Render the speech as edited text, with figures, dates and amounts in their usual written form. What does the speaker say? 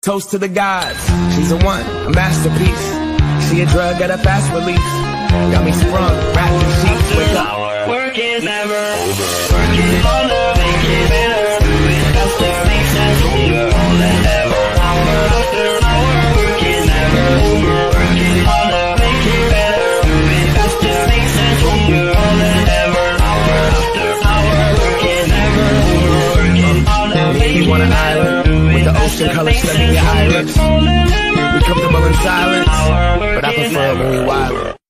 Toast to the gods, she's a one, a masterpiece. She a drug at a fast release. Got me sprung, wrapped in sheets, wake up. Work is never over. Work is harder, make it better. Do it faster, make sense longer. All and ever, hour after hour. Work is never over. Work is harder, make it better. Do it faster, make sense longer. All and ever, hour after hour. Work is never over. Work is harder, make it better. You want an island with the ocean color stuck in your iris. We comfortable in silence, but I prefer it when we wild.